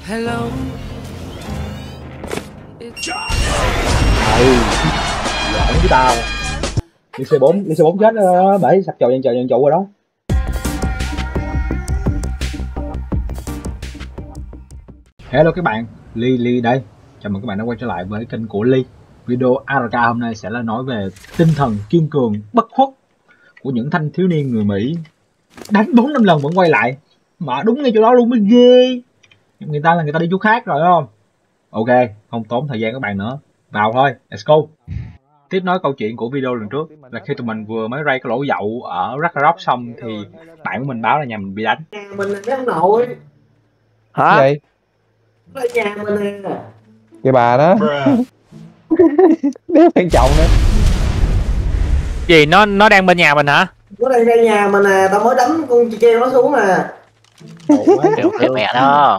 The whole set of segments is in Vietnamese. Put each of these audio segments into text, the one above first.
Hello. Giỡn với tao. Đi C4 chết bể sập chậu dàn trụ rồi đó. Hello các bạn, Ly đây. Chào mừng các bạn đã quay trở lại với kênh của Ly. Video ARK hôm nay sẽ là nói về tinh thần kiên cường, bất khuất của những thanh thiếu niên người Mỹ. Đánh 4-5 lần vẫn quay lại, mà đúng ngay chỗ đó luôn mới ghê. Người ta đi chỗ khác rồi, đúng không? Ok, không tốn thời gian các bạn nữa, vào thôi, let's go. Tiếp nói câu chuyện của video lần trước là khi tụi mình vừa mới raid cái lỗ dậu ở Ragnarok xong thì bạn của mình báo là nhà mình bị đánh. Nhà mình là cái ông nội. Hả? Vậy? Là nhà mình nè. Cái bà đó. Đéo quan trọng nữa. Gì nó đang bên nhà mình hả? Nó đang ra nhà mình nè, tao mới đánh con chị kêu nó xuống nè. Kiểu thiệt mẹ đó.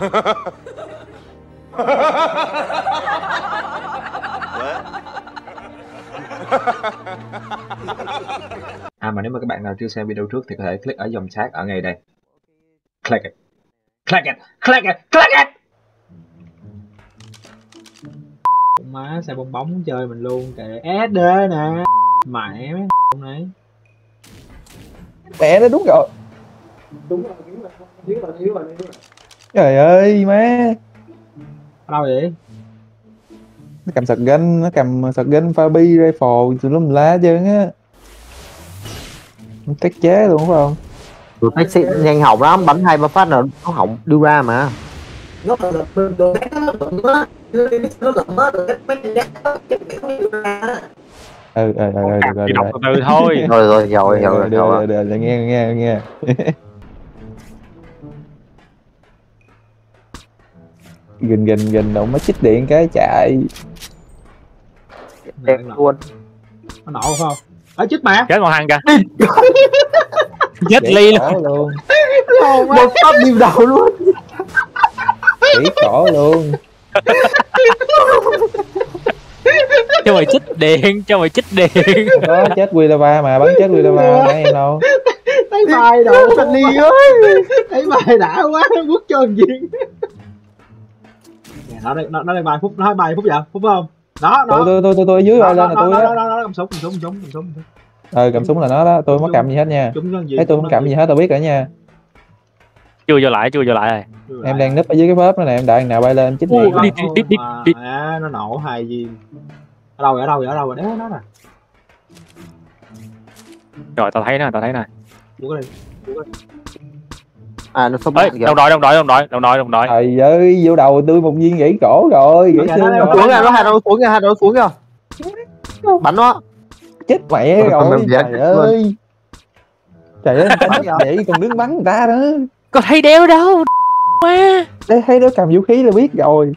Mà nếu mà các bạn nào chưa xem video trước thì có thể click ở dòng chat ở ngay đây. Click it. Click it. Click it. Click it. Má xe bong bóng chơi mình luôn kìa. SD nè. Mẹ mấy con này. Mẹ nó đúng rồi. Đúng rồi. Trời ơi má. Đâu vậy? Nó cầm shotgun Fabi rifle tùm lum lá chứ á. Nó tách chế luôn phải không? Tụi bác sĩ nhanh hỏng lắm, bắn 2-3 phát là nó hỏng đưa ra mà. Nó là đồ đá nó lụm á. Nó lụm á, đồ đá Đi đọc từ từ thôi. Rồi, nghe. Gần đâu mới chích điện cái chạy. Đẹp luôn. Nó nổ không? Ở chết mẹ. Chết một thằng kìa. Chết Ly luôn. Một phát điêu đầu luôn. Chỉ cỏ luôn. Cho mày chích điện. Có chết Willava mà, bắn chết Willava nãy em đâu. Thấy bài đồ thanh Ly ơi. Thấy bài đã quá, bước trơn viên. Nó đây bài phút, nó hai bài phút vậy, phút phải không? Đó. Tôi ở dưới rồi lên là tôi đó. Đó, cầm súng. Cầm súng là nó đó, tôi không có cầm gì hết nha. Thấy tôi không cầm gì hết, tôi biết rồi nha. Chưa vô lại rồi. Em đang núp ở dưới cái phớp đó nè, em đợi thằng nào bay lên chích Đi. Nó nổ hai viên. Ở đâu vậy? Đấy nó nè. Rồi tao thấy nè. Búa đi. Nó sắp Ê, đồng đội. Trời ơi, vô đầu tôi một viên gãy cổ rồi, gãy xương rồi. Xuống ra, nó hai đầu xuống kìa. Bắn nó. Chết mẹ rồi, trời ơi, bắn vậy còn đứng bắn người ta đó. Có thấy đéo đâu má. Thấy nó cầm vũ khí là biết rồi.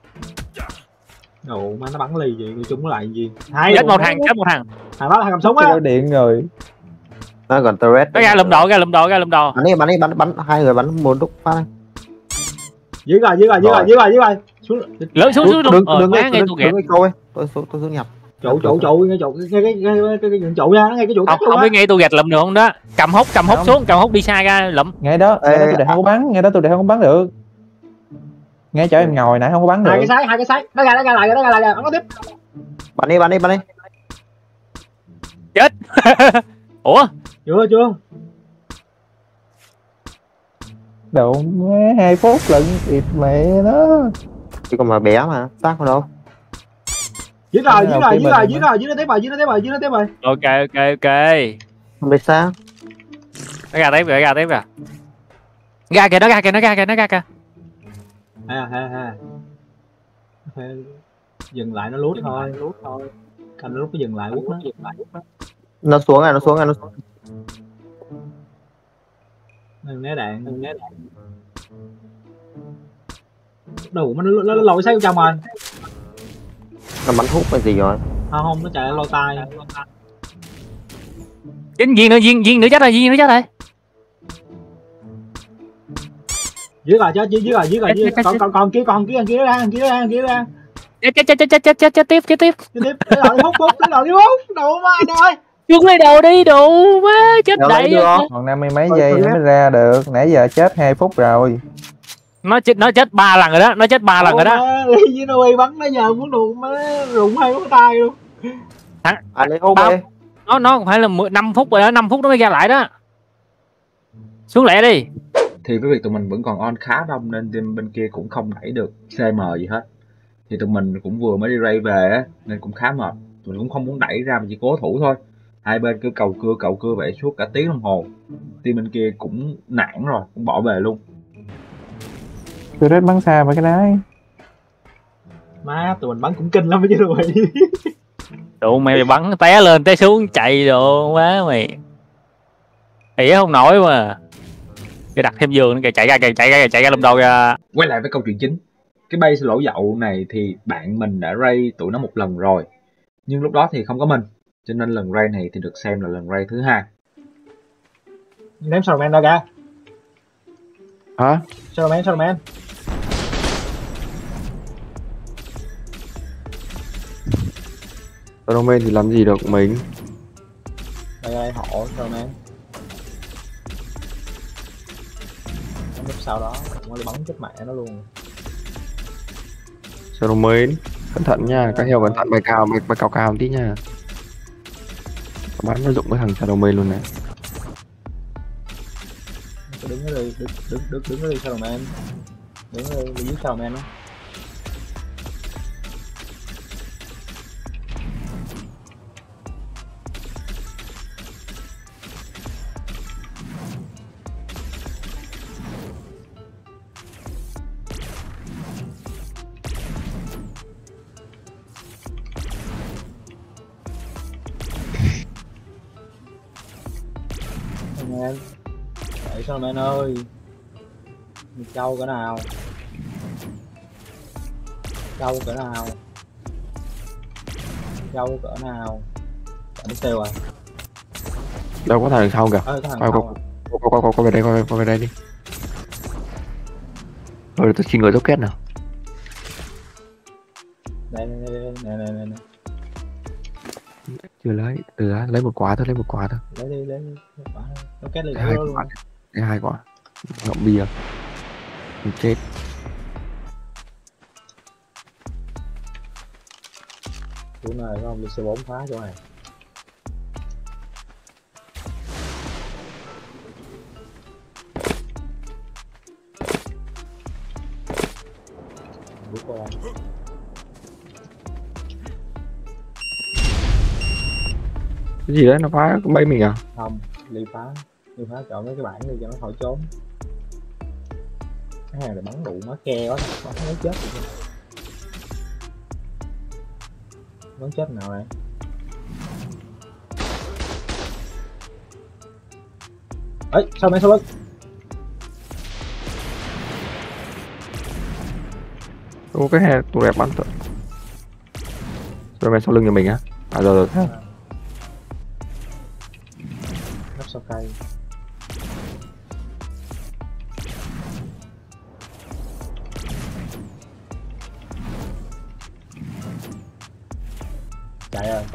Ồ, má nó bắn Ly vậy, chúng nó lại gì? Chết một thằng. Thằng đó là thằng cầm súng á. Nó điện rồi. Nó còn turret. Nó ra lùm đồ. Bắn hai người bắn một lúc phát. Dưới rồi. Xuống. Đừng ngay câu ấy. Tôi xuống nhập. Trụ cái trụ nha, nó ngay cái trụ không biết ngay tôi gạch lụm được không đó. Cầm hút đi xa ra lụm. Ngay đó tôi để không có bắn, được. Ngay chỗ em ngồi nãy không có bắn được. Hai cái sái. Nó ra lại, bắn nó tiếp. Bắn đi. Chết. Ủa? Chưa. Đậu 2 phút lận thịt mẹ nó. Chứ còn mà bé mà, xác vào đâu. Dưới nó tiếp rồi. Ok. Không biết sao. Nó ra tiếp rồi. Ra kìa. Dừng lại nó lút thôi. Cầm nó lúc nó dừng lại quất nó. Nó xuống rồi. Né đạn. Đủ mà nó lội sát vô trong rồi. Nó bắn hút hay gì rồi. Không, nó chạy lôi tay. Viên nữa chết rồi. Dưới rồi. Còn kia ra. Chết tiếp. Tiếp rồi đi hút. Đủ mà anh ơi. Xuống lấy đồ đi đủ má chết đầy. Còn 50 mấy giây nó mới ra được, nãy giờ chết 2 phút rồi. Nó chết 3 lần rồi đó, nó chết 3 lần rồi đó. Ly với Noe bắn nó giờ muốn đụng má rụng hai cái tay luôn. Anh lấy hút Bao- đi. Nó phải là 5 phút rồi đó, 5 phút nó mới ra lại đó. Xuống lẹ đi. Thì với việc tụi mình vẫn còn on khá đông nên team bên kia cũng không đẩy được CM gì hết. Thì tụi mình cũng vừa mới đi raid về á nên cũng khá mệt. Tụi mình cũng không muốn đẩy ra mà chỉ cố thủ thôi. Hai bên cứ cầu cưa vậy suốt cả tiếng đồng hồ. Team bên kia cũng nản rồi, cũng bỏ về luôn. Tôi rất bắn xa với cái đấy. Má tụi mình bắn cũng kinh lắm chứ đâu mày. Tụi mày bắn té lên té xuống chạy đồ quá mày. Ỉa không nổi mà. Cái đặt thêm giường kìa, chạy ra lùm đầu ra. Quay lại với câu chuyện chính. Cái base lỗ dậu này thì bạn mình đã raid tụi nó một lần rồi. Nhưng lúc đó thì không có mình. Cho nên lần raid này thì được xem là lần raid thứ 2. Ném Shadowman ra kìa. Hả? Shadowman. Roman thì làm gì được mình. Đây hộ Shadowman. Lúc sau đó nó bắn chết mẹ nó luôn. Roman cẩn thận nha, các heo cẩn thận, bay cao một tí nha. Bắn nó dụng cái thằng Roman luôn này. Đứng ở đây, đứng ở đây Shadowman. Đứng ở đây dưới Shadowman đó. Shadowman. Đợi Shadowman ơi. Mày trâu cỡ nào? Trâu cỡ nào? Chạy mất tiêu à? Đâu có thằng đằng sau kìa. Có thằng sau à? Qua về đây đi. Rồi tôi xin người dốc kết nào. Đây nè. Chưa lấy, lấy một quả thôi. Lấy đi. Quả. Nó kết lên Lấy hai luôn. quả. Lấy 2 quả. Ngậm bia. Mình chết. Chỗ này có ông đi C4 phá chỗ này. Bước qua. Cái gì đấy, nó phá bay mình à? Không, Ly phá chọn mấy cái bảng đi cho nó khỏi trốn. Cái hàng này bắn đủ má ke quá, bắn nó chết rồi. Bắn chết nào này? Ấy, sao mày sao lưng? Ô cái hè tụi đẹp bắn thôi. Rồi mày sau lưng nhà mình á? À rồi. Nắp sau cây. Chạy rồi.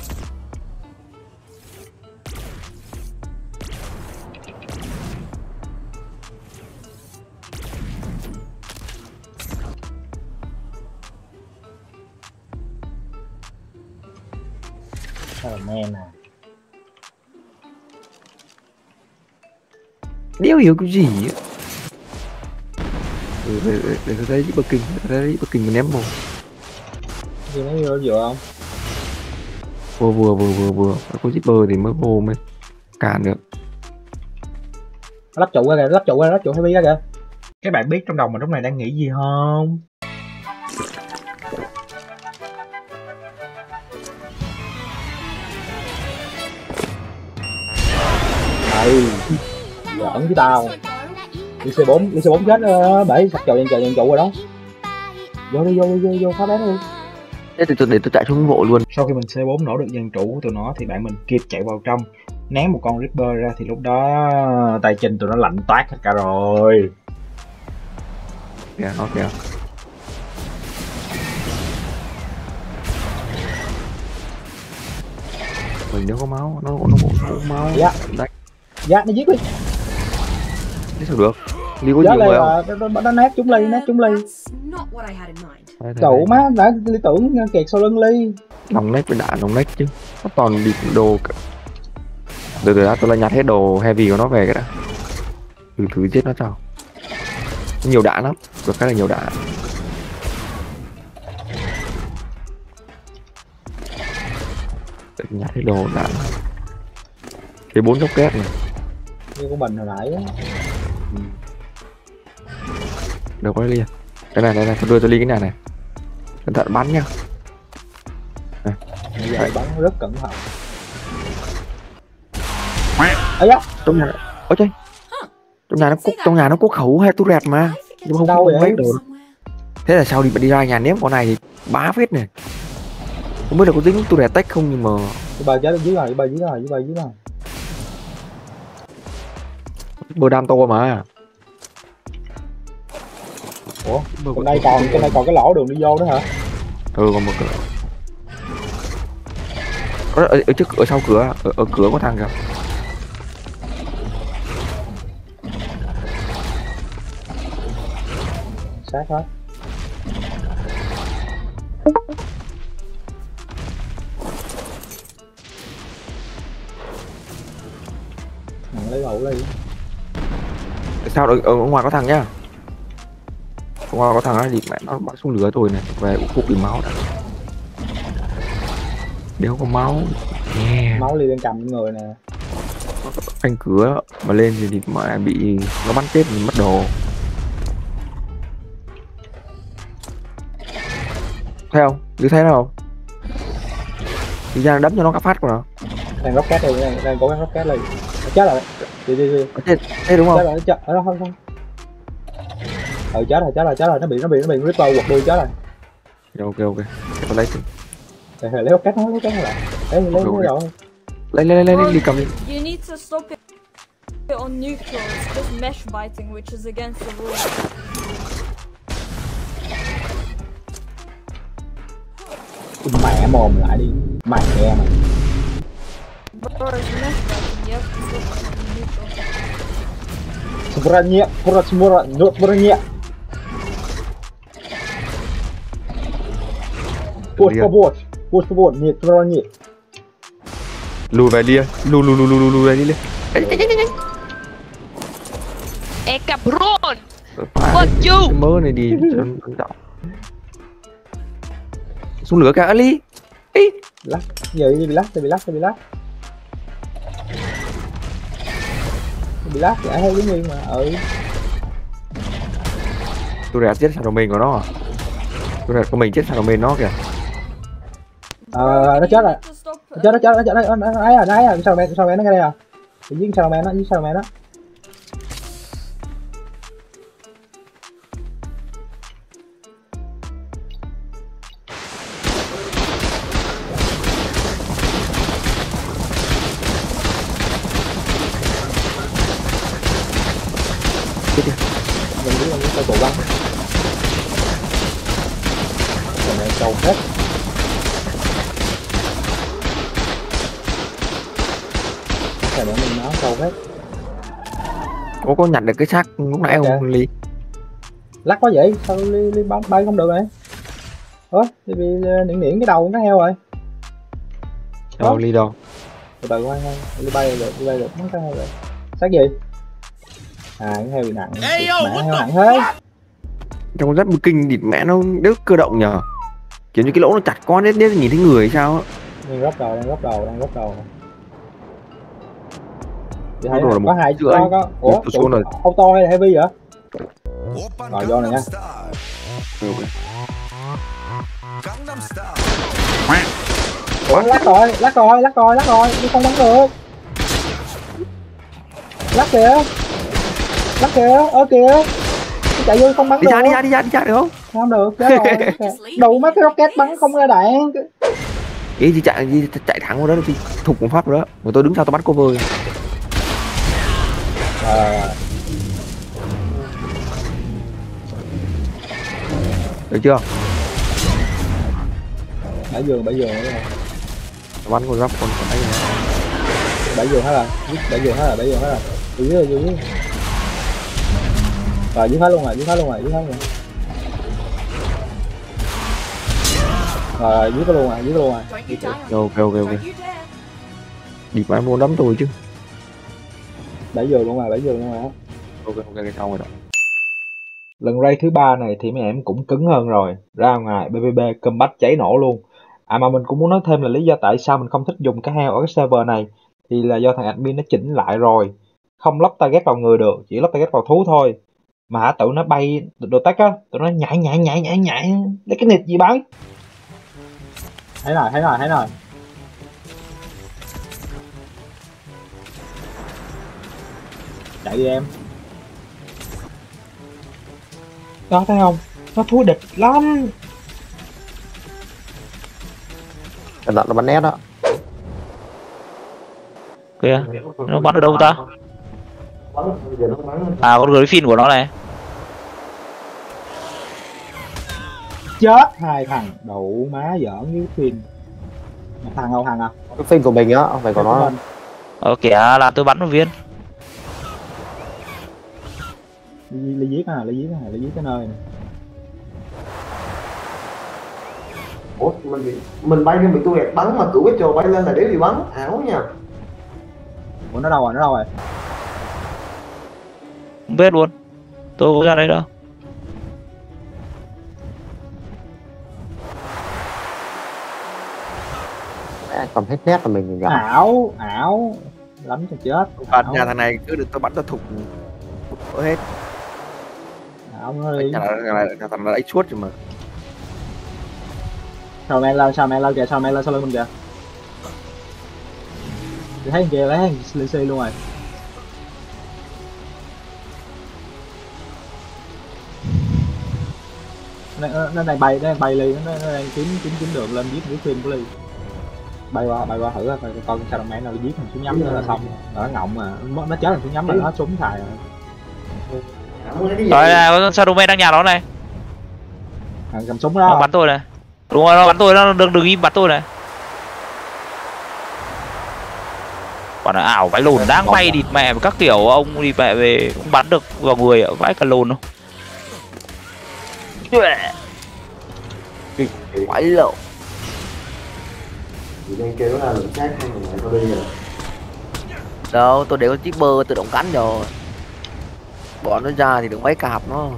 Sao là men à? Đéo hiểu cái gì á. Để tôi thấy bất kinh mà ném vô. Gì nó vô vừa không? Vừa. Có zipper thì mới vô mới cản được. Lắp trụ ra kìa, lắp trụ heavy ra kìa. Các bạn biết trong đầu mình lúc này đang nghĩ gì không? Đây, giỡn với tao. Đi C4 chết bể sạch dàn trụ rồi đó. Vô phá bé luôn. Thế thì để tôi chạy xuống bộ luôn. Sau khi mình C4 nổ được dàn trụ của tụi nó thì bạn mình kịp chạy vào trong ném một con Reaper ra thì lúc đó tay chân tụi nó lạnh toát hết cả rồi. Kìa, nó kìa. Mình nếu có máu, nó có máu. Dạ, nó giết đi. Thế sao được? Ly có Chết nhiều Ly người không? rồi, nó nát chúng Ly, nát chúng Ly. Đây, đây, Đủ đây. má, đã Ly tưởng kẹt sau lưng Ly. Nòng nách với đạn nòng nách chứ. Nó toàn đi đồ từ từ đã tôi lại nhặt hết đồ heavy của nó về cái đã. Thử giết nó cho. Nhiều đạn lắm, được cái là nhiều đạn. Để nhặt hết đồ đạn. Cái 4 rocket này. Như của mình hồi nãy á. Đâu có Ly à? Cái này, tôi đưa cho Ly cái này này. Cẩn thận bắn nha. Bây giờ bắn rất cẩn thận. Ấy á, Trong nhà, ôi trời. Trong nhà nó có khẩu hay tu rẹt mà. Nhưng mà không đâu không vậy? mấy đồ. Thế là sao đi ra nhà ném con này thì bá phết này. Không biết là có dính tu rẹt tech không nhưng mà Bà chết dưới rồi, bà dưới rồi. bơ đam to mà. Ủa, cái này còn cái lỗ đường đi vô nữa hả? Ừ, còn một cửa. Ở trước, ở sau cửa, ở cửa có thằng kìa. Sát hết. Lấy bầu Ly. Sao ở ngoài có thằng nhá. Ở ngoài có thằng á thì mẹ nó bắn xuống lửa tôi này, về khúc bị máu đã. Đéo có máu. Yeah. Máu Ly đang cầm người nè. Canh cửa mà lên thì mà bị nó bắn chết thì mất đồ. Thấy không? Cứ thấy nó không? Thì ra đấm cho nó các phát của nó. Đang rocket đây, đang cố gắng rocket Ly. Chết rồi. Đi. Thế đúng không? Chết rồi, chết. Không. Chết rồi, nó bị Ripper quật đuôi chết rồi. Ok. Tôi lấy Lấy rocket nó lại. Lấy rồi. lấy đi cầm đi. You need to stop it on neutral. It's just mesh biting, which is against the rules. Mẹ mồm lại đi. Mẹ mày. Bro, it's mesh biting. You have to stop it on neutral. Sebenarnya. Push forward, нет. Lùi về đi, lùi về đi. Cabrón! Fuck you! Cái mớ này đi cho nó cẩn trọng. Xuống lửa cả Ali. Ý. Lắc, giờ bị lắc. Bị lắc chả hay cái nguyên mà. Tôi rẹt chết thằng mình của nó à? Tôi rẹt của mình chết thằng mình nó kìa. Nó chết rồi. Nó chết. Nó ấy à. Sao mẹ nó ngay đây à? Giết sao mẹ nó. Mình biết là những cổ băng. Rồi mẹ trâu hết. Rồi để mình nó trâu hết. Có nhặt được cái xác lúc nãy không Ly? Lắc quá vậy, sao Ly bóng bay không được vậy? Ủa, thì bị niễn cái đầu nó heo rồi. Đâu Ly đâu? Từ từ coi, Ly bay được, mất cái heo rồi. Xác gì? À, cái heo bị nặng, mẹ heo nặng thế. Trong rất kinh địt mẹ nó đứt cơ động nhờ. Kiểu như cái lỗ nó chặt con đến nhìn thấy người hay sao á. Đang gấp đầu. Thì thấy Rồi là có hai rưỡi. có. Ủa, số này. auto hay là heavy vậy? Rồi vô này nha. Ủa, lắc rồi, đi không bắn được. Lắc kìa, kìa. Chạy vô không bắn được. Đi ra được không? Không được, chết rồi. Đủ mấy cái rocket bắn không ra đạn. Ý thì chạy thẳng vào đó thì thục một phát rồi đó. Rồi tôi đứng sau tôi bắn cover. Được chưa? Bãi giường nữa rồi. Bắn con gấp con ấy rồi. Bãi giường hết rồi. Bãi giường hết rồi. Dưới. Rồi giết hết luôn rồi, giết hết luôn rồi, giết hết luôn rồi, giết luôn rồi, giết luôn rồi. Ok. Đi phải mua đấm tôi chứ. Đẩy vô luôn rồi, đẩy vô luôn rồi. Ok cái xong rồi đó. Lần raid thứ 3 này thì mấy em cũng cứng hơn rồi, ra ngoài PvP combat cháy nổ luôn. À mà mình cũng muốn nói thêm là lý do tại sao mình không thích dùng cá heo ở cái server này thì là do thằng admin nó chỉnh lại rồi, không lắp target vào người được, chỉ lắp target vào thú thôi. Mà hả, tụi nó bay đồ tách á, tụi nó nhảy lấy cái nịt gì bắn. Thấy rồi. Chạy đi em. Đó thấy không? Nó thua địch lắm. Cẩn thận nó bắn nét đó. Kìa, nó bắn ở đâu ta? À, con Griffin của nó này. Chết hai thằng, đậu má giỡn với phim. Một thằng không thằng à? Cái phim của mình á, không phải của nó. Kìa, là tôi bắn một viên. Lấy giết cái nơi này. Ủa mình bay lên bị tôi gạt bắn mà cử cái trò bay lên là để bị bắn, ảo nha. Ủa nó đâu rồi? Không biết luôn. Tôi có ra đây đâu. Còn hết nét là mình gặp. Ảo lắm cho chết. Bạn nhà thằng này cứ được tôi bắn tôi thục hết. Ảo nó đi. Thằng này đánh suốt rồi mà. Sao men lên kìa, sao men lên sau lưng mình kìa. Tôi thấy thằng kia lấy thằng Lisi luôn rồi. Nó đang bay ly, nó đang kiếm đường lên giết cái phim của ly. Bay qua thử coi con sao men nào giết thằng súng nhắm nữa là xong. Rồi nó ngọng mà nó chết thằng súng nhắm là nó súng xài rồi. Rồi là con Shadowman đang nhà nó này. Thằng cầm súng đó. Nó bắn tôi này. Đúng rồi, nó bắn tôi, nó đừng im bắn tôi này. Còn là ảo vãi lồn đang bay địt mẹ các kiểu, ông đi mẹ về không bắn được vào người ở vãi cả lồn đâu. Vãi lộn. Đang kêu nó là lượng sát hay là tôi đi rồi. Đâu, tôi để con Chipper tự động cắn rồi. Bọn nó ra thì được mấy cạp nó.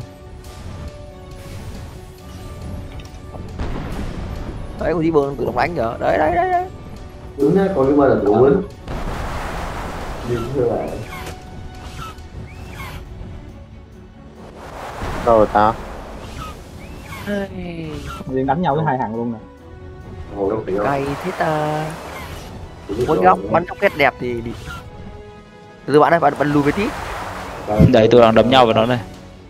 Đấy, con Chipper nó tự động đánh rồi. Đấy. Đúng á, con Chipper là tự quýnh. Đi thưa bạn. Rồi ta. Liên đánh nhau với hai thằng luôn nè. Hồ đâu tiểu. Cay thế ta. Mỗi góc bắn chốc kết đẹp thì đi. Từ bạn đây, bạn lùi về tí. Đấy, tôi đang đấm nhau với nó này.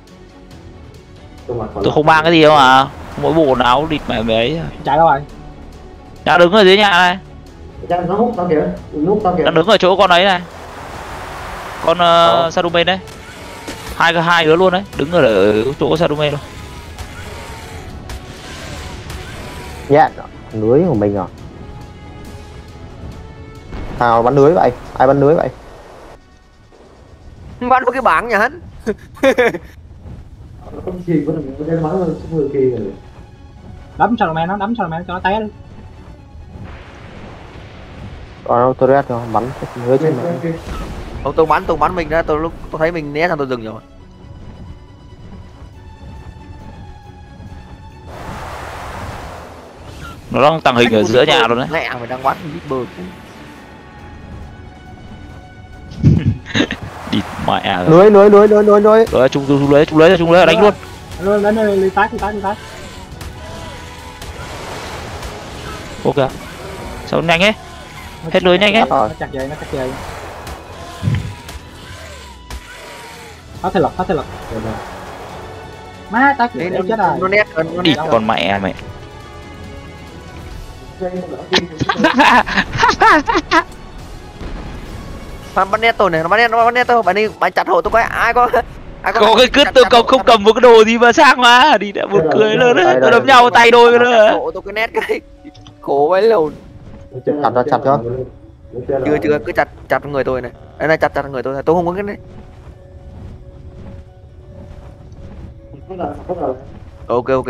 Tôi không mang cái gì đâu mà. Mỗi bộ quần áo địt mẹ mày ấy. Chạy đâu rồi? Đang đứng ở dưới nhà này. Chắc nó hút tao kìa. Đang đứng ở chỗ con ấy này. Con Shadowman đấy. Hai đứa luôn đấy, đứng ở chỗ Shadowman luôn. Dạ, lưới của mình rồi. Nào bắn lưới vậy? Ai bắn lưới vậy? Bắn vào cái bảng nhà hắn. Không gì có cái bắn lên xuống người kia rồi. Đấm Shadowman cho nó té đi. Còn tôi rét rồi, bắn lưới trên mình. Tôi bắn mình ra, tôi thấy mình né sang tôi dừng rồi. Nó đang tàng hình ở giữa nhà luôn đấy. Mẹ mày đang bắn Chipper. địt mẹ. Lưới. Rồi chung lưới đánh luôn. Lên đi tát. Ok. Sao nhanh ấy? Hết lưới nhanh ấy. Nó chặt dây. Phát thế lực. Má tát chết rồi. Nó nét Địt con mẹ mày. Bắn nét tôi này, nó bắn nét tôi, bạn chặt hộ tôi coi ai có cái cứt tôi không cầm một cái đồ gì mà sang mà đi đã buồn cười luôn đấy. Tôi đấm nhau tay đôi nữa. Hộ tôi cái nét cái khổ vậy lồn. Chặt cho. Chưa cứ chặt người tôi này. Đây này chặt người tôi này, tôi không có cái này. Ok ok.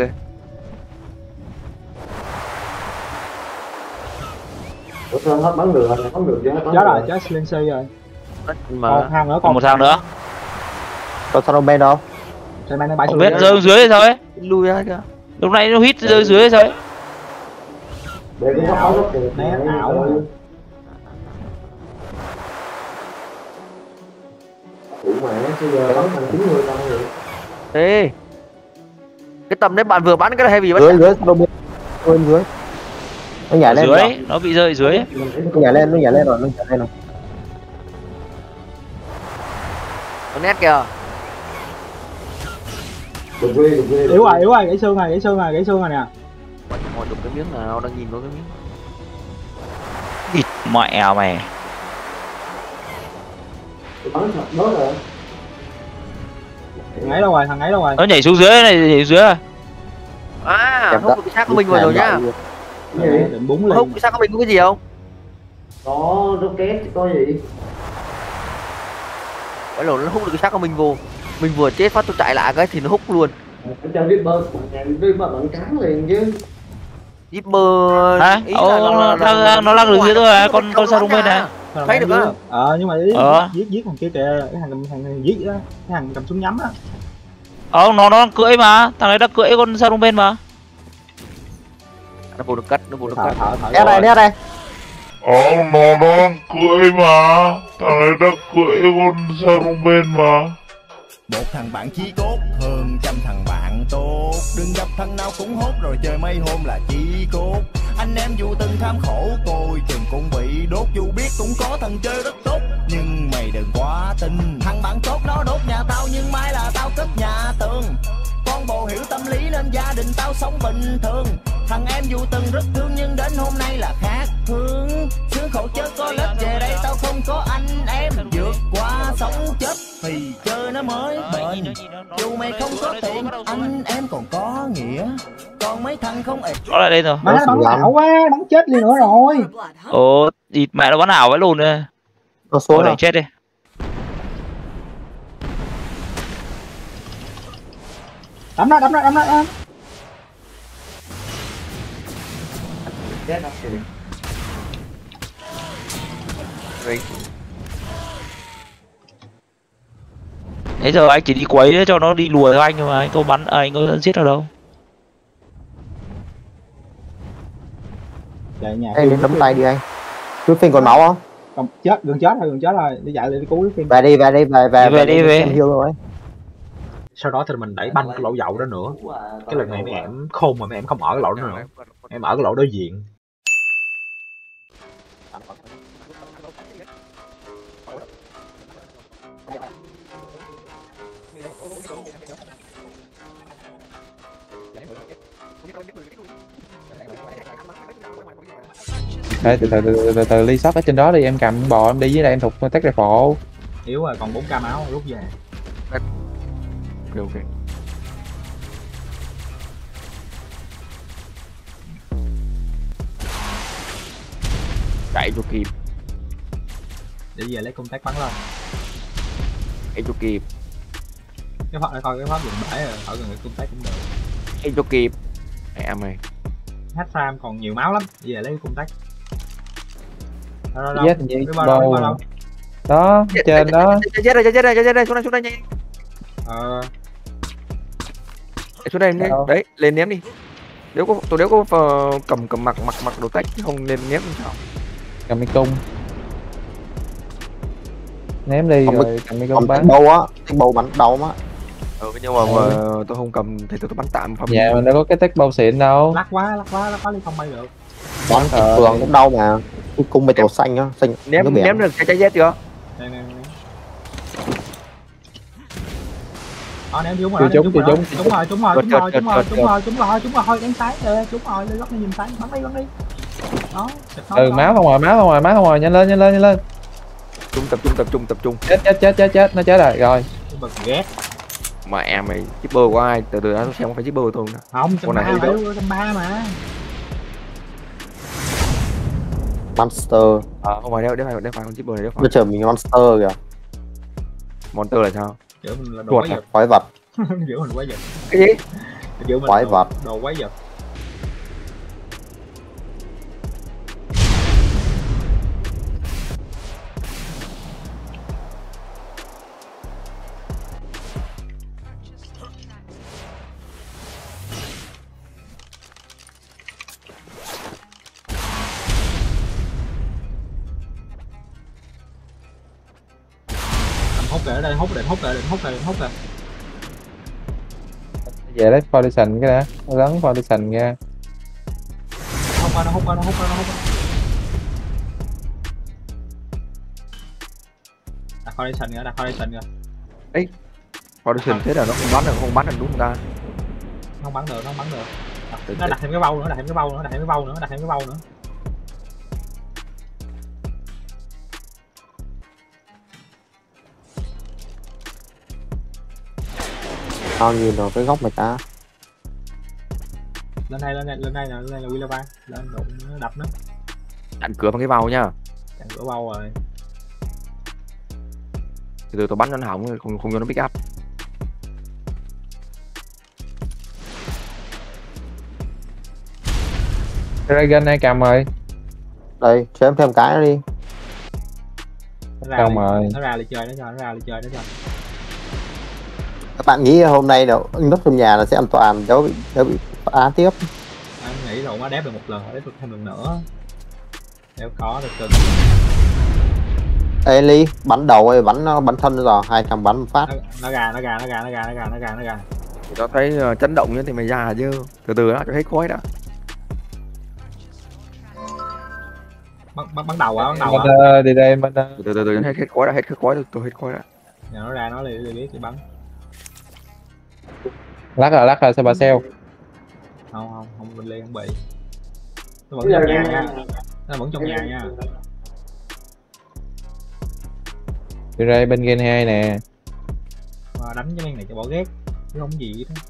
Ủa sao hết bắn được, bắn được chứ hết bắn Chết rồi, được. chết Slency rồi. Mà Còn thằng nữa, còn Một thằng nữa. Còn sao bên đâu? Sao mang nó bay Không xuống biết rơi dưới hay sao ấy. lui ra kìa. Lúc này nó hít rơi dưới hay sao ấy. Để cũng có áo góc được. Né ảo mà. Ủa mẹ, bây giờ bắn thành 90 con rồi. Ê, cái tầm đấy bạn vừa bắn cái này hay gì Dưới dưới sao bên dưới. Nó nhảy lên Dưới, rồi. nó bị rơi dưới. Nó nhảy lên rồi, nó nhảy lên rồi. nó nét kìa. Đừng ghê, đừng ghê. Yếu rồi, gãy xương rồi nè. Mọi đụng cái miếng nào đang nhìn vào cái miếng. Địt mẹ mày. Bắn thật đó rồi. Thằng ấy đâu rồi? Nó nhảy xuống dưới này, nhảy xuống dưới rồi. À, hút cái xác của mình vào rồi nhá. Cái gì? Định búng Hút lên. cái xác của mình có cái gì không? Có rocket có gì? Cái lỗ nó hút được cái xác của mình vô. Mình vừa chết phát tôi chạy lại cái thì nó hút luôn. Ở trong Reaper, Reaper bạn cắn liền chứ. Zipper. Hả? Ý Ồ, nó lăn được dưới thôi à, con sao đúng bên này. Thấy được á? Nhưng mà giết thằng kia kìa, cái thằng giết đó, cái thằng cầm súng nhắm á. Nó đang cưỡi mà, thằng ấy đã cưỡi con sao đúng bên mà. Nó vô được cắt, nó vô được cắt. Đeo đây. Nó đang cưỡi mà. Thằng ấy đã cưỡi con sao trong bên mà. Một thằng bạn chí cốt hơn trăm thằng bạn tốt. Đừng gặp thằng nào cũng hốt rồi chơi mấy hôm là chí cốt. Anh em dù từng tham khổ coi chừng cũng bị đốt. Dù biết cũng có thằng chơi rất tốt, nhưng mày đừng quá tin. Thằng bạn tốt nó đốt nhà tao nhưng mai là tao cất nhà tường. Con bồ hiểu tâm lý nên gia đình tao sống bình thường. Thằng em dù từng rất thương nhưng đến hôm nay là khác thương. Sướng khổ chớ có lết về đây tao không có anh em. Vượt qua sống chết thì chơi nó mới bền. Dù mày không có tiền anh em còn có nghĩa. Còn mấy thằng không ịp. Nó lại đây rồi. Má bắn ảo quá, bắn chết đi nữa rồi. Ồ, địt mẹ nó bắn ảo vậy luôn nè. Nó xuống Đánh chết đi. Đấm nó. Thế giờ anh chỉ đi quấy cho nó đi lùa theo anh thôi mà, anh có bắn, anh có giết ở đâu. Chạy nhà. Anh đến đấm tay đi anh. Cứ phình còn máu không? Còn gần chết rồi, đi dạy lại đi cứu phim. Về đi. Hiêu rồi. Sau đó thì mình đẩy banh cái lỗ dậu đó nữa. Cái lần này mấy em khôn mà mấy em không ở cái lỗ đó nữa. Em ở cái lỗ đối diện. Đây, từ ly sót ở trên đó đi, em cầm bò em đi dưới đây em thục tách rifle phổ. Yếu rồi, còn 4k máu rút về. Ok. Chạy cho kịp. Để về lấy contact bắn lên. Chạy cho kịp. Cái pháp này coi cái pháp dùng bể rồi, ở gần cái contact cũng được. Chạy cho kịp. Mẹ mày. Hát farm còn nhiều máu lắm, về lấy contact. Đâu. Chết gì Đi bao đâu? Đó, trên đó. Chết đây, xuống đây nhanh. Xuống đây đi. Đấy, lên ném đi. Nếu có cầm mặc đồ tách chứ không nên ném làm sao. Cầm cái cung. Ném đi rồi cầm cái cung bắn. Bầu bắn đầu á. Nhưng mà tôi không cầm thì tôi bắn tạm phòng. Nhà mình đâu có cái tech bao xịn đâu. Lắc quá đi không bay được. Bắn thường cũng đau mà. Cái cung mày tổ xanh á, xanh. Ném được cái chết chưa? Nè. Ném đúng rồi. Đúng rồi, đánh trái kìa, đúng rồi, lên góc này nhìn trái, bắn đi. Đó. Máu không rồi, nhanh lên. Tập trung. Chết, nó chết rồi. Bật ghét. Mẹ mày, shipper của ai? Từ đó tôi xem không phải shipper tôi nè. Không, con này 130 mà. Monster. Không phải đéo phải con shipper này đéo phải. Bây giờ mình monster kìa. Monster là sao? Kiểu mình là đồ quái vật. Giữ mình quái vật. Cái gì? Giữ mình Quái vật. Đồ quái vật. Hút kìa, ở đây hút định hút kìa. Về lấy foundation cái đã, nó gắn foundation ra. Nó hút qua. Đặt foundation kìa. Foundation thế là nó không bắn được đúng không ta? Không bắn được. Nó đặt thêm cái bâu nữa, đặt thêm cái bâu nữa. Bao nhiêu rồi cái góc mày ta. Lên đây là Willava. Lên đụng nó đập nó. Chặn cửa bằng cái vào nha. Chặn cửa bâu rồi. Từ tôi bắn nó hỏng không cho nó pick up. Dragon ai cầm rồi. Đây, cho em thêm cái nữa đi. Nó ra đi chơi nó cho. Các bạn nghĩ hôm nay đâu nấp trong nhà là sẽ an toàn, đỡ bị phá tiếp. Anh nghĩ là nó đép được một lần, đép được thêm lần nữa. Nếu có được từng. Ê Ly, bắn đầu hay bắn thân rồi, 200 bắn một phát. Nó gà. Thì tao thấy chấn động như thì mày già chứ. Từ đó cho hết khói đã. Bắn đầu á. Đi đây bên Từ hết khói đã, tôi hết khói đã. Giờ nó ra nó liền biết thì bắn. lắc rồi sao bà xeo. Không bên Ly không bị. Nó vẫn trong nhà nha. Đi đây bên gen 2 nè. Và đánh cái này cho bỏ ghét chứ không gì đó.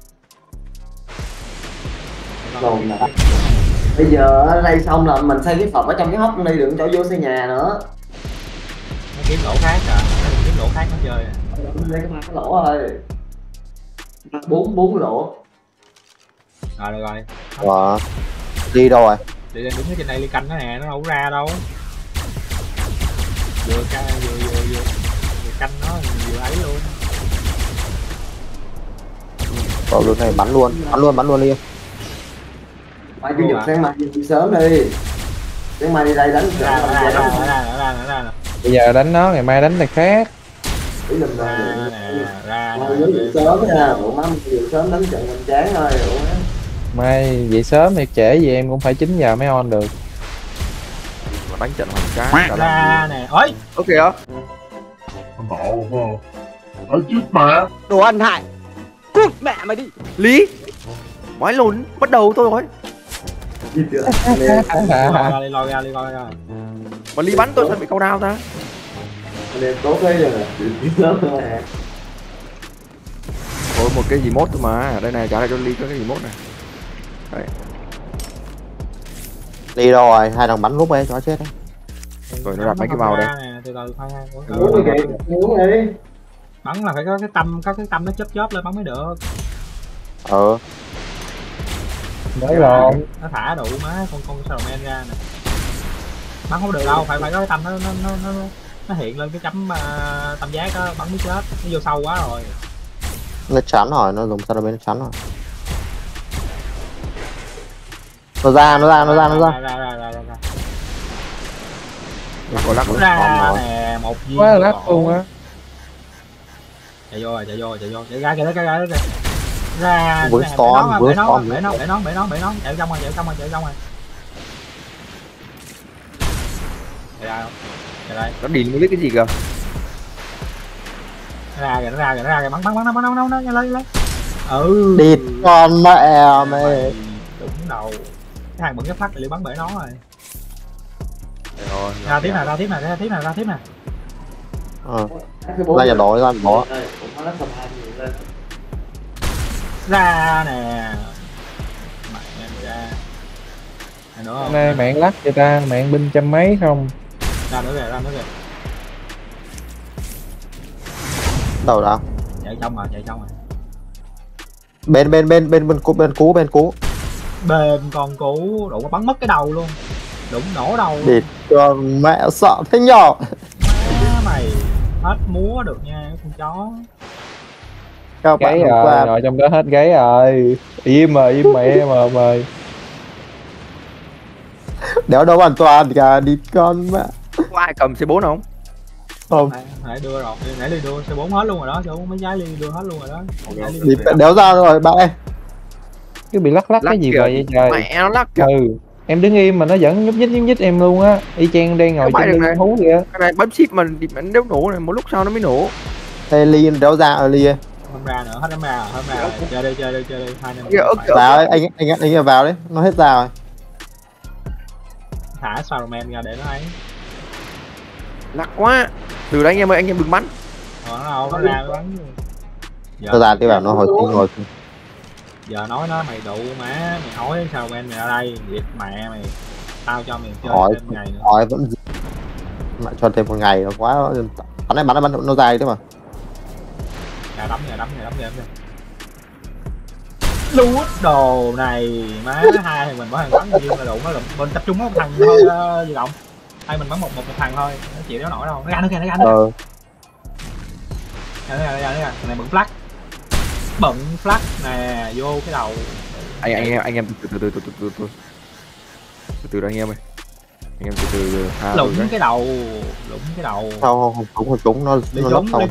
Rồi nè. Bây giờ ở đây xong là mình xây cái phòng ở trong cái hốc đi, đừng cho vô xây nhà nữa. Nó kiếm lỗ khác kiếm lỗ khác nó chơi. Lấy cái lỗ thôi. 4 lỗ. Rồi được rồi. Wow. Đi đâu rồi? Đi lên đứng ở trên đây Ly canh nó nè, nó đâu có ra đâu. Vừa canh nó vừa ấy luôn. Còn lúc này bắn luôn đi. Mai chủ nhật sáng mai đi sớm đi. Sáng mai đi đây đánh ra. Bây giờ đánh nó, ngày mai đánh thằng khác. Ra sớm nha, bộ má mình sớm đánh trận mình chán thôi. Mai vậy sớm thì trễ gì em cũng phải 9 giờ mới on được. Mà đánh trận hoành tráng ra nè. Ôi, ok đó. Nộ không? Ở chết mẹ. Đồ ăn hại. Cút mẹ mày đi. Lý. Quái lùn, bắt đầu tôi rồi. lôi ra. Mà Lý bắn tôi sao bị câu đao ta? Nên tốt đấy rồi. Ôi một cái gì mốt thôi mà. Đây này trả lại cho Lý có cái gì mốt này. Đấy. Đi đâu rồi, 2 thằng bắn lúc ấy cho chết đấy. Rồi nó đặt mấy cái vào đây. Từ khoan. Uống đi. Bắn là phải có cái tâm nó chớp lên bắn mới được. Đấy rồi. Nó thả đủ má con Salman ra nè. Bắn không được đâu, phải có cái tâm nó hiện lên cái chấm tam giác đó, bắn mới chết. Nó vô sâu quá rồi. Nó chắn rồi, nó dùng Salman nó chắn rồi. Nó ra. Có lắc ra nè, một viên. Quá lắc luôn á. Chạy vô. Chạy ra kìa. Ra với storm bể nó chạy trong rồi. Chạy ra không? Chạy đây. nó đi mới biết cái gì kìa. Nó ra kìa, bắn nó lấy. Địt con mẹ mày. Đúng đầu. Cái thằng bận cái phát thì bắn bể nó rồi. Rồi, Ra tiếp nè. Ra nhà đội. Ra nè. Mẹ ra. Nữa không? Hôm nay mạng lắc vậy ta, mạng binh trăm mấy không? Ra nữa kìa. Đâu đó? Chạy trong rồi. Bên cú. Bên con cú đủ bắn mất cái đầu luôn. Đụng nổ đầu luôn. Địt con mẹ sợ thế nhỏ. Má mày hết múa được nha con chó. Các bạn Gáy hôm rồi, qua rồi trong đó hết gáy rồi. Im mẹ mà mời. đéo đâu an toàn cả địt con mẹ. Có ai cầm C4 không? Không. Nãy đưa rồi, nãy Ly đưa C4 hết luôn rồi đó, C4 mấy trái Ly đưa hết luôn rồi đó. Địt đéo ra rồi bạn ơi. Cứ bị lắc cái gì kìa. vậy trời. Mẹ nó lắc kìa. Ừ. Em đứng im mà nó vẫn nhúc nhích em luôn á. Y chang đang ngồi Không phải trên được lưng này. thú kìa. Cái này bấm ship mà đéo nổ này, một lúc sau nó mới nổ. Ê Ly đéo ra ở Ly ơi. Không ra nữa, hết đám ra rồi. Chơi đi, 2 năm. Vào ấy, anh vào đấy, nó hết ra rồi. Thả Spiderman ra để nó ấy. Lắc quá. Từ đấy anh em ơi, anh em đừng bắn. Nó đâu, nó ra mới bắn. Nó ra cái bảo nó hồi sinh rồi. Giờ nói nó mày đủ má, mày hỏi Spiderman mày ở đây, việc mẹ mày. Tao cho mày chơi Hỏi thêm ngày nữa. hỏi vẫn mà cho thêm một ngày là quá. Bắn nó dài thế mà. Nhà đấm kìa. Lút đồ này má hai thằng mình mỗi thằng bắn riêng là đủ nó lụm bên tập trung có một thằng thôi Di Động. Hai mình bắn một thằng thôi, nó chịu đéo nổi đâu. Nó ra nữa kìa. Ra này bận flash nè, vô cái đầu. Anh em từ đó anh em ơi. Anh em từ Lũng cái đầu. Không trúng nó Lấy trúng. Thôi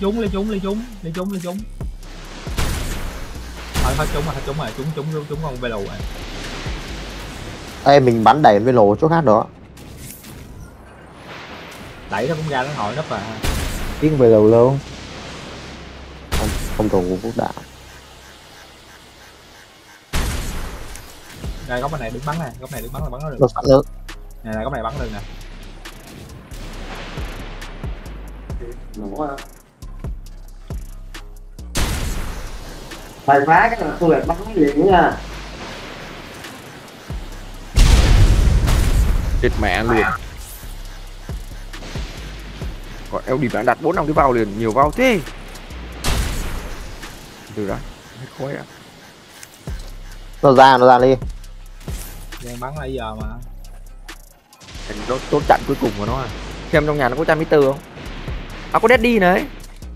trúng con Velo rồi. Ê mình bắn đẩy với lỗ chỗ khác đó. Đẩy nó cũng ra nó hỏi nấp à. Tiến về đầu luôn. Không thủ phúc đạo. Đây góc này đứng bắn nè, là bắn nó được. Nó sẵn nữa. Nè góc này bắn được nè. Nổ à. Phải phá cái là tôi lại bắn liền nha. Chết mẹ luôn. Còn eo đi bạn đặt 4-5 cái vào liền, nhiều vào thế. Từ đó, hết khói ạ. Nó ra đi. Đang bắn lại giờ mà. Nó chốt chặn cuối cùng của nó à. Xem trong nhà nó có 100m không? À có Daddy này.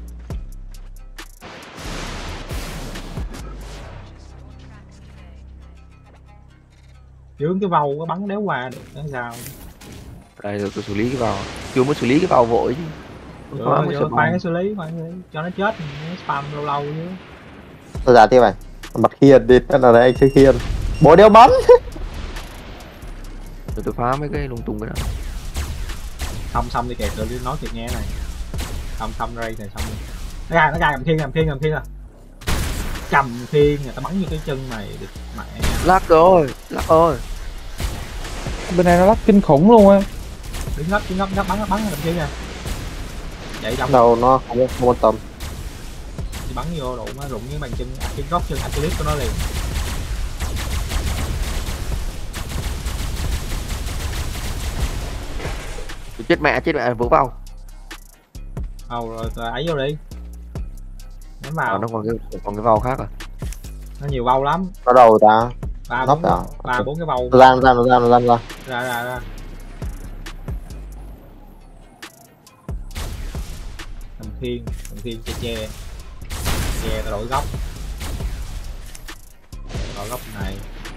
Dướng cái vâu cái bắn đéo qua được nó sao. Đây rồi tôi xử lý cái vào. Chưa mới xử lý cái vào vội chứ. Khoan cái xử lý cho nó chết, nó spam lâu chứ. Nó ra tiếp này. Mặt khiên đi, nó là anh chơi khiên. Bố đeo bắn. Rồi tôi phá mấy cái lung tung cái đó. Xong đi kìa, tôi nói thiệt nghe này. Xong đây này xong. Nó ra cầm thiên à. Cầm thiên người ta bắn như cái chân mày được mẹ. Lắc rồi. Bên này nó lắc kinh khủng luôn á. Đứng gấp bắn cầm thiên nè. Chạy trong Đâu nó không quan tâm. thì bắn vô đủ nó rụng với bàn chân cái góc chân Achilles của nó liền. Chết mẹ vỗ vào. Rồi ấy vô đi. Ném vào. Nó còn cái vào khác à. Nó nhiều vâu lắm. Nó đầu ta. Ba bốn cái vâu. Ra. Ra. Cầm thiên che ta đổi góc này.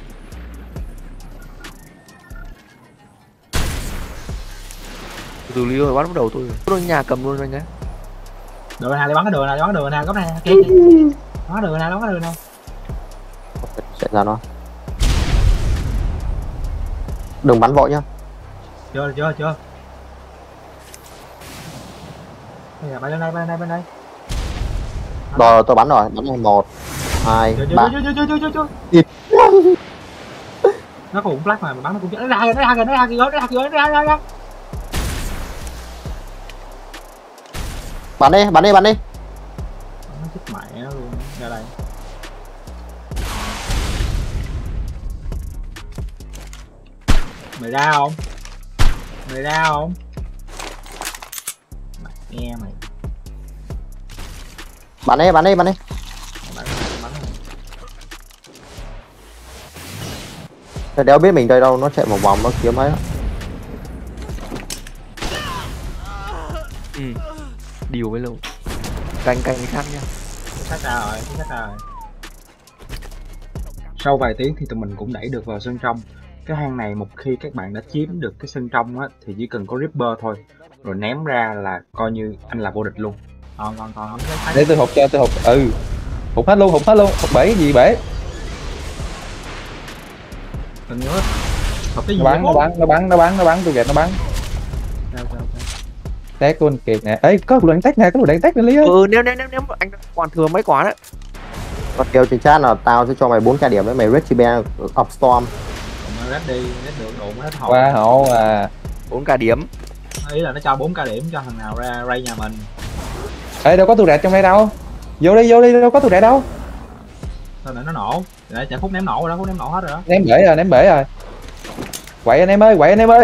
Từ Leo bắn đầu tôi nhà cầm luôn anh nhé. Đường này bắn cái đường này góc này kia bắn đường này. Sẽ ra nó. Đừng bắn vội nhá. Chưa. Đây là bên đây. Rồi tôi bắn rồi, bắn 1 2 3. Chưa. Nó cũng flash mà bắn nó cũng chết. Nó ra kìa. Bắn đi. Nó chết mẹ nó luôn. Ra đây. Mày ra không? Mày nghe mày. Bắn đi. Bắn Thế đéo biết mình đây đâu, nó chạy một vòng nó kiếm ấy á. Điều với luôn. Canh cái khác nha. Sát ra rồi, sát ra rồi. Sau vài tiếng thì tụi mình cũng đẩy được vào sân trong. Cái hang này một khi các bạn đã chiếm được cái sân trong á thì chỉ cần có Ripper thôi, rồi ném ra là coi như anh là vô địch luôn. Còn để tôi hụt cho, tôi hụt. Hụt hết luôn, hụt bể cái gì bể. Đừng nhớ hụt cái gì nó bắn tôi gạt nó bắn. Tét của anh Kiệt nè. Ê, có lùi tét nè, có lùi tét nè Lý ơi. Nếu anh còn thừa mấy quả đó. Còn kêu trên chat là tao sẽ cho mày 4k điểm đấy, mày Red Bear of Storm. Red đi, Red được độ mới hết hồn. Qua hộ à. 4k điểm. Ý là nó cho 4k điểm cho thằng nào ra raid nhà mình. Ê, đâu có tù rẹt trong đây đâu. Vô đi, đâu có tù rẹt đâu. Sao để nó nổ? Để chạy Phúc ném nổ rồi đó, Phúc ném nổ hết rồi đó. Ném bể rồi. Quậy anh em ơi.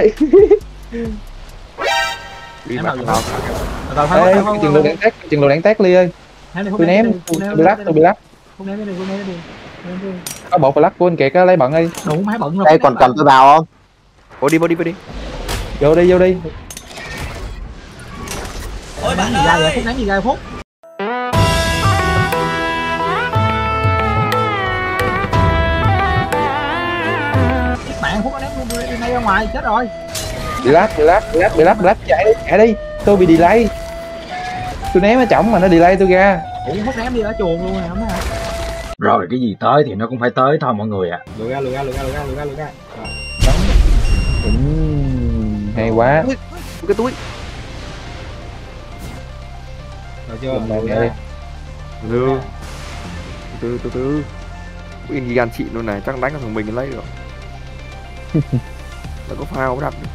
Ném nào vậy? Ê, chừng lùi đạn tét Ly ơi. Tôi ném, tôi bị lắc. Phúc ném đi. Có bộ flash của anh Kiệt á, lấy bận đi. Đủ máy bận rồi. Đây còn cầm tôi vào không? Vô đi. Vô đi. Ôi bạn gì ra vậy? Phúc ném gì ra Phúc? Bạn Phúc nó ném luôn đây ra ngoài chết rồi. Bị lắc chạy đi. Tôi bị delay. Tôi ném ở trỏng mà nó delay tôi ra. Ủa Phúc ném đi ở chuồng luôn nè, không hả? Rồi cái gì tới thì nó cũng phải tới thôi mọi người ạ. Lùi ra. Hay quá. Cái túi. Rồi chưa? Từ. Win gigant xịn luôn này, chắc đánh được thằng mình lấy được. Nó có phao không đặt được.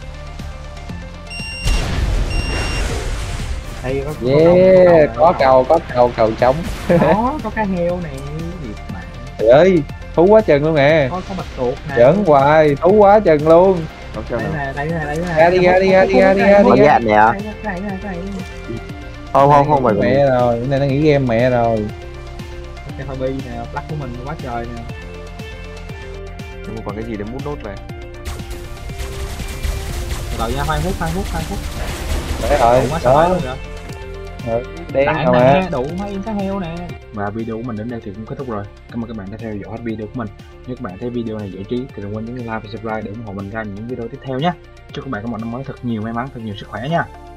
Đây có cầu trống. Có cá heo này. Trời ơi, thú quá chừng luôn nè. Có bạch tuộc nè. Giỡn hoài, thú quá chừng luôn. Đây nè. Ra đi. Có dạng nè. Không phải mẹ rồi, cái này nó nghĩ game mẹ rồi. Cái Fabi nè, Black của mình quá trời nè. Nhưng mà còn cái gì để mút nốt về. Rồi nha, khoan phút. Đấy rồi, đó. Đen rồi nè, đủ mấy cá heo nè. Và video của mình đến đây thì cũng kết thúc rồi. Cảm ơn các bạn đã theo dõi hết video của mình. Nếu các bạn thấy video này giải trí thì đừng quên nhấn like và subscribe để ủng hộ mình ra những video tiếp theo nhé. Chúc các bạn có một năm mới thật nhiều may mắn, thật nhiều sức khỏe nha.